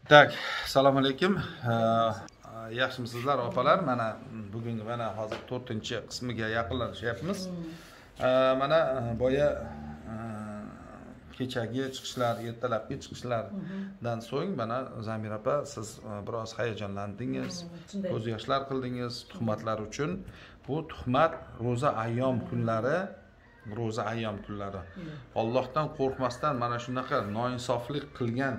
Tak, assalomu alaykum. Yaxshimisizlar opalar? Mana bugungi hozir 4-qismiga yaqinlashyapmiz. Mana boya kechagi chiqishlar, ertalabki chiqishlardan so'ng mana Zamira opa siz biroz hayajonlandingiz, ko'z yoshlar qildingiz tuhmatlar uchun. Bu tuhmat ro'za ayyom kunlari Allohdan qo'rqmasdan mana shunaqa noinsoflik qilgan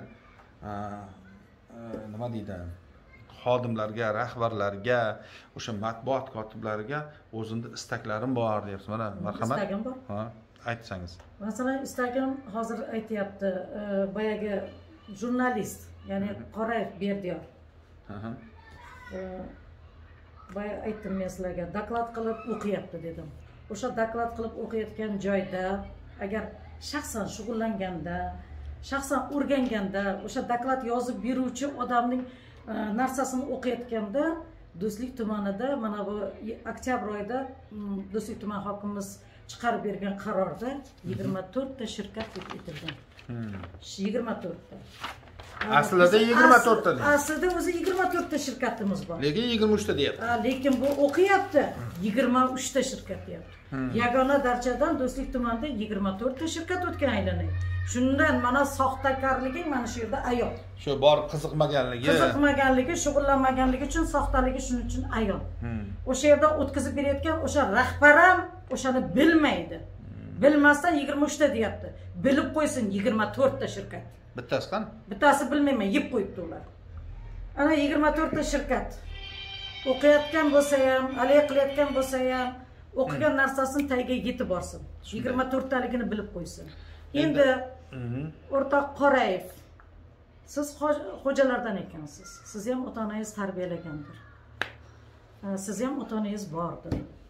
nima deydi, xodimlarga, rahbarlarga, o'sha matbuot kotiblariga o'zimda istaklarim bor deyapsiz. Mana marhamat. Istagim bor. Ha, aytsangiz. Masalan, istagim hozir aytyapti, boyagi jurnalist, ya'ni Qorayev Berdiyor. Boya aytdim men sizlarga, doklad qilib o'qiyapti dedim. O'sha doklad qilib o'qiyotgan joyda agar shaxsan shug'ullanganda, shaxsan o'rganganda, o'sha doklad yozib beruvchi odamning narsasini o'qiyotganda, Do'stlik tumanida mana bu oktyabr oyida Do'stlik tuman hokimimiz chiqarib bergan qarorda 24 ta shirkat etilgan. 24 ta. Aslida 24 ta. Aslida o'zi 24 ta shirkatimiz bor. Lekin 23 ta deyapti. Lekin bu o'qiyapti 23 ta shirkat deyapti. Yagona darchadan Do'stlik tumanida 24 ta shirkat o'tgan aylanay. Shundan mana soxtakorligi mana shu yerda ayon. Shu bor qiziqmaganligi, shug'ullanmaganligi uchun soxtaligi shuning uchun ayon. O'sha yerda o'tkazib berayotgan o'sha rahbar ham o'shani bilmaydi. Bilmasdan 23 ta deyapti. Bilib qo'ysin 24 ta shirkat. Bittasi qani? Bittasi bilmayman, yeb qo'yibdi ular. Ana 24 ta shirkat. O'qiyotgan bo'lsa ham, halay qilayotgan bo'lsa ham, o'qigan narsasini tagiga yetib borsin. 24 taligini bilib qo'ysin. Endi o'rtoq Qorayev, siz xo'jalardan ekansiz. Siz ham ota-onangiz tarbiyalagandir. Siz ham ota-onangiz bordir.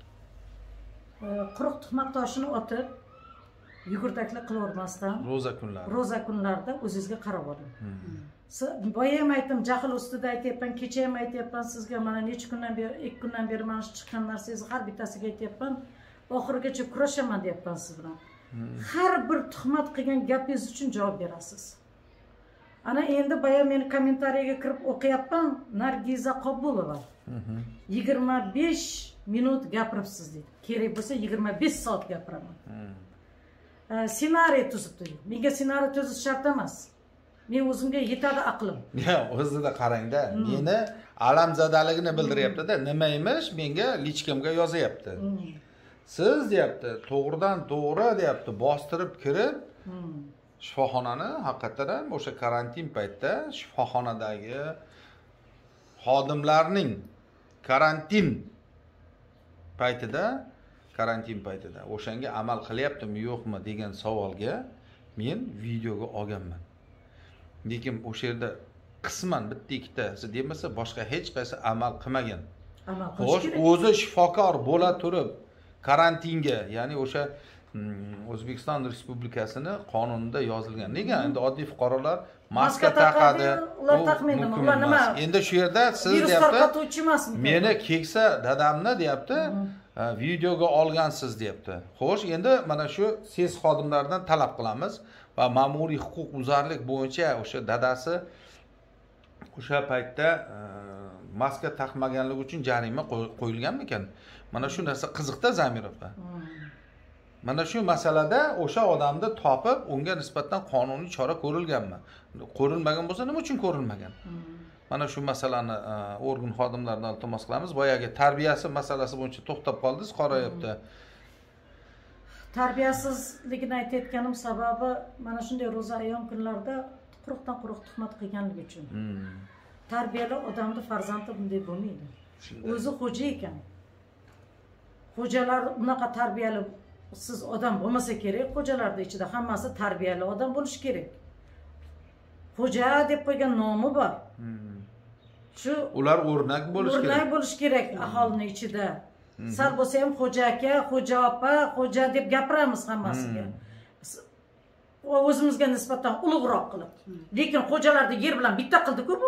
Quruq tuhmat toshini otib, yugurdaklik qilavermasdan ro'za kunlarida o'zingizga qarab oling. Boya ham aytdim, jahl ustida aytyapman, kecha ham aytyapman sizga, mana necha kundan beri, 2 kundan beri mana shu chiqqan narsangizni har bittasiga aytyapman, oxirigacha kurashaman deyapman siz bilan. Har bir tuhmat qilgan gapingiz uchun javob berasiz. Ana endi boya meni kommentariyaga kirib o'qiyapman, Nargiza Qobulova 25 minut gapiribsiz deydi. Kerak bo'lsa 25 soat gapiraman. Ssenariy tuzibdi. Menga ssenariy tuzish shart emas. Men o'zimga yetadi aqlim. O'zida qarangda, meni alamzadaligini bildiryapti-da, nima emish menga lichkamga yozyapti. Siz deyapti, to'g'ridan to'g'ri deyapti, bostirib kirib shifoxonani haqiqatan ham o'sha karantin paytda shifoxonadagi xodimlarning karantin paytida o'shanga amal qilyaptimi yo'qmi degan savolga men videoga olganman. Lekin o'sha yerda qisman bitta ikkitasi demasa boshqa hech qaysi amal qilmagan. Xo'sh, o'zi shifokor bo'la turib karantinga, ya'ni o'sha O'zbekiston Respublikasini qonunida yozilgan. Nega endi oddiy fuqarolar maska taqadi, ular taqmaydi. Ular nima? Endi shu yerda siz deyapti, meni keksa dadamni deyapti, videoga olgansiz deyapti. Xo'sh, endi mana shu siz xodimlardan talab qilamiz va ma'muriy huquq buzarlik bo'yicha o'sha dadasi o'sha paytda maska taqmaganligi uchun jarima qo'yilganmikan? Mana shu narsa qiziqda Zamira opa. Mana shu masalada o'sha odamni topib, unga nisbatan qonuniy chora ko'rilganmi? Ko'rilmagan bo'lsa, nima uchun ko'rilmagan? Mana shu masalani organ xodimlaridan iltimos qilamiz. Boyagi tarbiyasi masalasi bo'yicha to'xtab qoldingiz, Qorayevda. Tarbiyasizligini aytayotganim sababi mana shunday ro'za ayyom kunlarida quruqdan quruq tuhmat qilganligi uchun. Tarbiyali odamni farzandi bunday bo'lmaydi. O'zi xo'ja ekan. Xo'jalar unaqa tarbiyali siz odam bo'lmasa kerak, xo'jalarning ichida hammasi tarbiyali odam bo'lishi kerak. Xo'ja deb qo'ygan nomi bor. Shu ular o'rnak bo'lishi kerak aholining ichida. Sal bo'lsa ham xo'ja aka, xo'ja opa, xo'ja deb gapiramiz hammasiga. O'zimizga nisbatan ulug'roq qilib. Lekin xo'jalarni yer bilan bitta qildi-ku bu.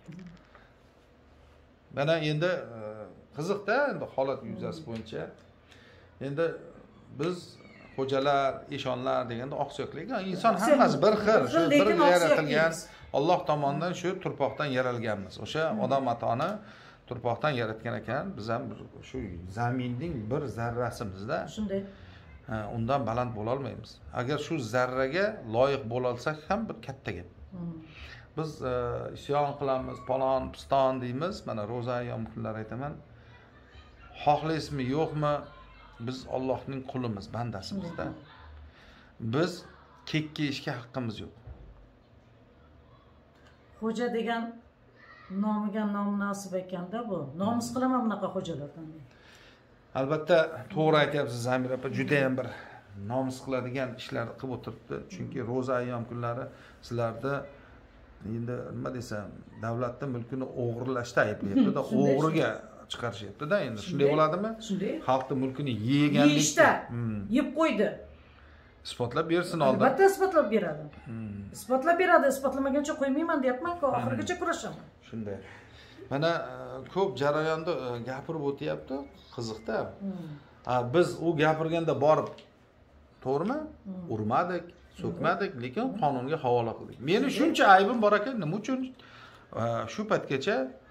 Mana endi qiziqda, endi holat yuzasi bo'yicha endi biz xo'jalar, eshonlar deganda oqsoqlik, inson hammasi bir xil, shu bir yaratilgan Alloh tomonidan shu turpoqdan yaralganmiz. O'sha odam atoni turpoqdan yaratgan ekan. Biz ham shu zaminning bir zarrasimizda. Shunday. Undan baland bo'la olmaymiz. Agar shu zarraga loyiq bo'la olsak ham bir katta gap. Biz isyon qilamiz, palon, piston deymiz. Mana ro'za ayyom kunlari aytaman. Xohlaysizmi, yo'qmi, biz Allohning qulimiz, bandasimizda. Biz kekka ishga haqqimiz yo'q. Xo'ja degan nomiga nomunasib ekanda bu. Nomus qilaman bunaqa xo'jalardan. Albatta, to'g'ri aytyapsiz Zamira opa, juda ham bir nomus qiladigan ishlarni qilib o'tiribdi. Chunki ro'za ayyom kunlari sizlarda endi nima desam, davlatning mulkini o'g'irlashda ayblayapti-da, o'g'riga chiqarishyapti-da, endi shunday bo'ladimi? Shunday. Xalqning mulkini yeganlikda, yeyishda yeb qo'ydi. Isbotlab bersin oldin. Albatta isbotlab beradi. Isbotlab beradi, isbotlamaguncha qo'ymayman deyapman-ku, oxirigacha kurashaman. Shunday. Mana ko'p jarayonda gapirib o'tyapti, qiziqda. Biz u gapirganda borib, to'g'rimi? Urmadik, so'kmadik, lekin qonunga havola qildik. Meni shuncha aybim bor ekan, nima uchun shu paytgacha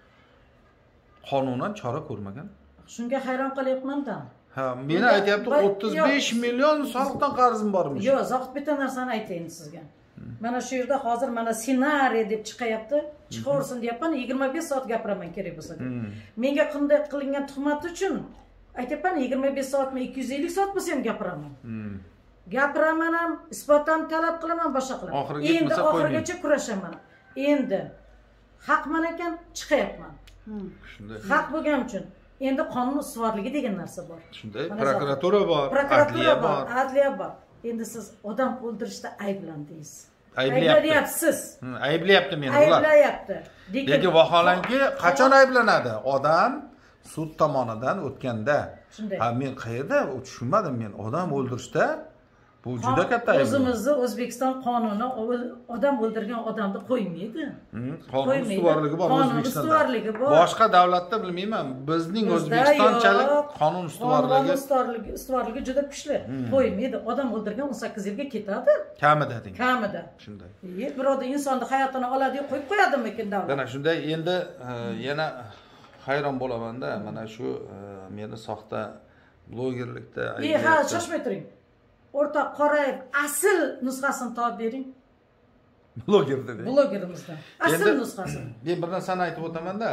qonunan chora ko'rmagan? Shunga hayron qolyapman-da. Meni aytayapti 35 million soliqdan qarzim bormish. Yo'q, zohid bitta narsani aytayin sizga. Mana shu yerda hozir mana ssenariy deb chiqayapti, chiqaversin deyapman, 25 soat gapiraman kerak bo'lsa. Menga qanday qilingan tuhmat uchun aytayapman 25 soatmi, 250 soat bo'lsa ham gapiraman. Gapiraman ham, isbot ham talab qilaman, boshqa qilaman. Endi oxirigacha kurashaman. Endi haqman ekan chiqayapman. Shunday. Haq bo'lgani uchun endi qonun ustuvorligi degan narsa bor. Shunday, prokuratura bor, adliya bor. Endi siz odam o'ldirishda ayblandingiz. Ayblayapsiz. Ayblayapti meni ular. Ayblayapti. Lekin vaholanki qachon ayblanadi? Odam sud tomonidan o'tganda. Men qayerda tushunmadim men odam o'ldirishda bu juda katta ayb. O'zimizni O'zbekiston qonuni odam o'ldirgan odamni qo'ymaydi. Qonun ustuvorligi bor O'zbekistonda. Ustuvorligi bor. Boshqa davlatda bilmayman. Bizning O'zbekistonchalik qonun ustuvorligi juda kuchli. Qo'ymaydi. Odam o'ldirgan 18 yilga ketadi. Kamida deng. Kamida. Shunday. Birodar insonni hayotini oladi, qo'yib qo'yadimikin davlat? Mana shunday. Endi yana hayron bo'laman-da, mana shu meni soxta blogerlikda ha, shoshmay turing. O'rtoq Qorayev asl nusxasini topib bering. Bloger dedi. Blogerimizdan. Asl nusxasi. Men bir narsani aytib o'taman-da.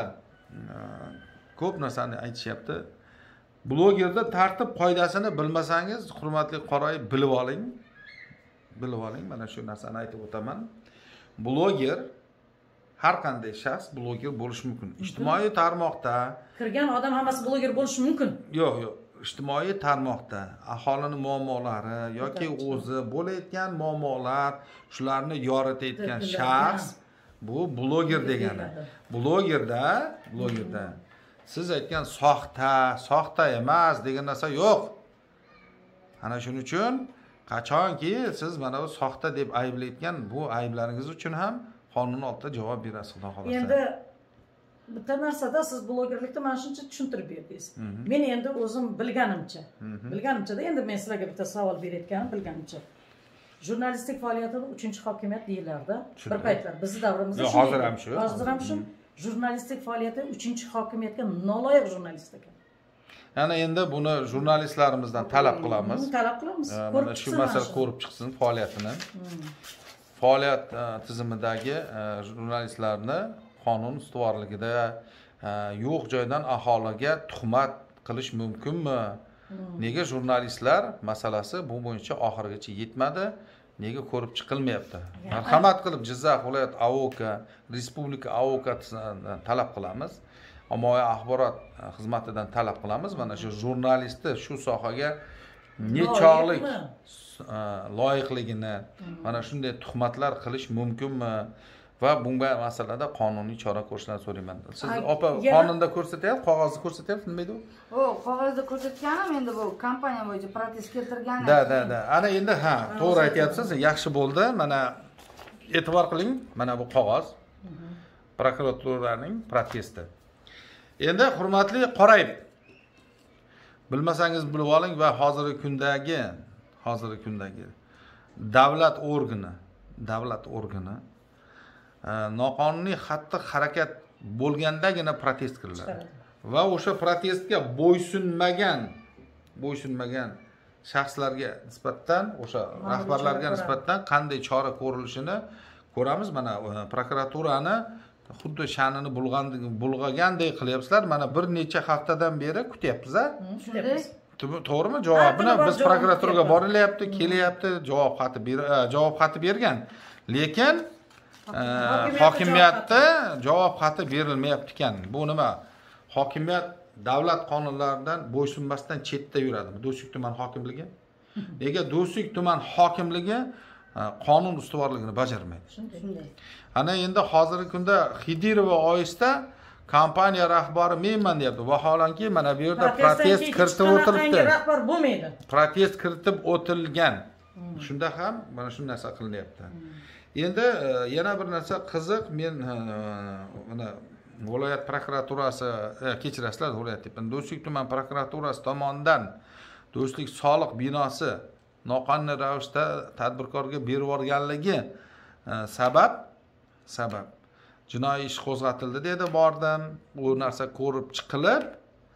Ko'p narsani aytishyapti. Blogerda tartib qoidasini bilmasangiz, hurmatli Qorayev bilib oling. Bilib oling, mana shu narsani aytib o'taman. Bloger har qanday shaxs bloger bo'lishi mumkin. Ijtimoiy tarmoqda kirgan odam hammasi bloger bo'lishi mumkin. Yo'q. Ijtimoiy tarmoqda aholining muammolari yoki o'zi bo'layotgan muammolar, shularni yoritayotgan shaxs bu bloger degani. Blogerda siz aytgan soxta emas degan narsa yo'q. Ana shuning uchun qachonki siz mana bu soxta deb ayblayotgan bu ayblaringiz uchun ham qonun oldida javob berasiz, xudo xolasa. Endi bitta narsada siz blogerlikni mana shuncha tushuntirib berdingiz. Men endi o'zim bilganimcha, endi men sizlarga bitta savol berayotganim bilganimcha. Jurnalistik faoliyatini 3-hokimiyat deyiladi. Bir paytlar bizni davrimizda hozir ham shu. Hozir ham shu. Jurnalistik faoliyati 3-hokimiyatga noloyiq jurnalist ekan. Ya'ni endi buni jurnalistlarimizdan talab qilamiz. Talab qilamiz. Mana shu masala ko'rib chiqsin faoliyatini. Faoliyat tizimidagi jurnalistlarni qonun ustuvorligida yo'q joydan aholiga tuhmat qilish mumkinmi? Nega jurnalistlar masalasi bu bo'yicha oxirigacha yetmadi? Nega ko'rib chiqilmayapti? Marhamat qilib Jizzax viloyat AOK, Respublika AOK talab qilamiz. Ommaviy axborot xizmatidan talab qilamiz. Mana shu jurnalistni shu sohaga nechog'lik loyiqligini, mana shunday tuhmatlar qilish mumkinmi? Va bunga masalada qonuniy chora ko'rishni so'rayman. Siz opa qonunda ko'rsatyapsiz, qog'ozda ko'rsatyapsiz, nima edi u? Qog'ozda ko'rsatganim endi bu kompaniya bo'yicha protest keltirgan. Da. Ana endi to'g'ri aytyapsiz, yaxshi bo'ldi. Mana e'tibor qiling, mana bu qog'oz. Prokuraturaning protesti. Endi hurmatli Qorayev, bilmasangiz bilib oling va hozirgi kundagi davlat organi noqonuniy xatti harakat bo'lgandagina protest qilinadi. Va o'sha protestga bo'ysunmagan shaxslarga nisbatan, o'sha rahbarlarga nisbatan qanday chora ko'rilishini ko'ramiz. Mana prokuraturani xuddi sha'nini bulg'agandek qilyapsizlar. Mana bir necha haftadan beri kutyapmiz-a? To'g'rimi? Javobini biz prokuraturaga borilyapti, kelyapti, javob xati bergan. Lekin hokimiyatda javob xati berilmayapti ekan. Bu nima? Hokimiyat davlat qonunlaridan bo'ysunmasdan chetda yuradimi? Do'stlik tuman hokimligi? Nega Do'stlik tuman hokimligi qonun ustuvorligini bajarmaydi? Shunday. Ana endi hozirgi kunda Xidirova oyisda kompaniya rahbari menman deyapti. Vaholanki mana bu yerda protest kiritib o'tiribdi. Rahbar bo'lmaydi. Protest kiritib o'tilgan. Shunda ham mana shu narsa qilinyapti. Endi yana bir narsa qiziq, men mana viloyat prokuraturasi, kechirasizlar, viloyat deyapman, Do'stlik tuman prokuraturasi tomonidan Do'stlik soliq binosi noqonuniy ravishda tadbirkorga berib yuborganligi sabab jinoiy ish qo'zg'atildi dedi, bordim. Bu narsa ko'rib chiqilib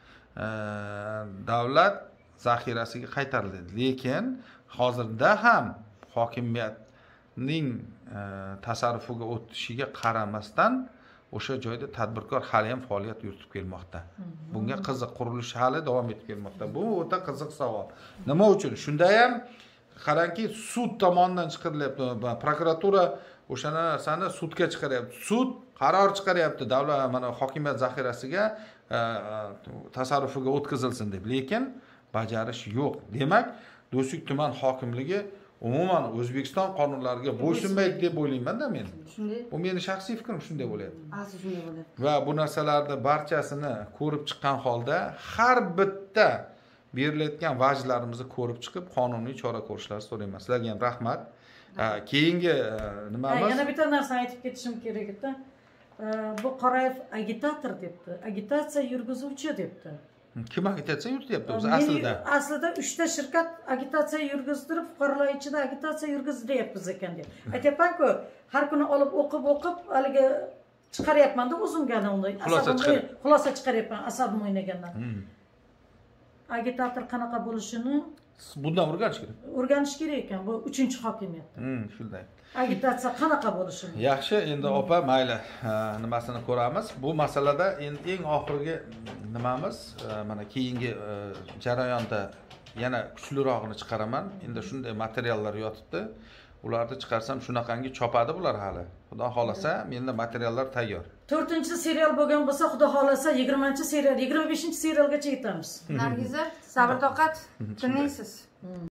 davlat zaxirasiga qaytarildi. Lekin hozirda ham hokimiyatning tasarrufiga o'tishiga qaramasdan o'sha joyda tadbirkor hali ham faoliyat yuritib kelmoqda. Bunga qiziq, qurilish hali davom etib kelmoqda. Bu o'ta qiziq savol. Nima uchun? Shunda ham qarangki, sud tomonidan chiqarilyapti. Prokuratura o'sha narsani sudga chiqaryapti. Sud qaror chiqaryapti, davlat mana hokimiyat zaxirasiga tasarrufiga o'tkazilsin deb. Lekin bajarish yo'q. Demak, Do'stlik tuman hokimligi umuman O'zbekiston qonunlariga bo'ysunmaydi deb o'ylayman-da men. Shunday. Bu mening shaxsiy fikrim, shunday bo'lyapti. Asli shunday bo'lyapti. Va bu narsalarni barchasini ko'rib chiqqan holda har bitta berilayotgan vajlarimizni ko'rib chiqib, qonuniy chora ko'rishlarini so'rayman. Sizlarga ham rahmat. Keyingi nimamiz? Yana bitta narsani aytib ketishim kerak edi. Bu Qorayev agitator debdi. Agitatsiya yurgizuvchi debdi. Kim agitatsiya yurityapti o'zi aslida? Aslida 3 ta shirkat agitatsiya yurgizdirib, fuqarolar ichida agitatsiya yurgizdiryapmiz ekan deb. Aytyapman-ku, har kuni olib o'qib, haligi chiqaryapman-da o'zimgani unday xulosa chiqaryapman asabim o'ynagandan. Agitator qanaqa bo'lishini bundan o'rganish kerak. O'rganish kerak ekan, bu 3-hokimiyatda. Shunday. Agitatsiya qanaqa bo'lishini. Yaxshi, endi opa, mayli, nimasini ko'ramiz. Bu masalada endi eng oxirgi nimamiz, mana keyingi jarayonda yana kuchlirog'ini chiqaraman. Endi shunday materiallar yotibdi. Ularni chiqarsam shunaqangi chopadi bular hali. Xudo xolasa, menda materiallar tayyor. 4-serial bo'lgan bo'lsa, xudo xolasa 20-serial, 25-serialgacha yetamiz. Nargiza, sabr toqat, tinmaysiz.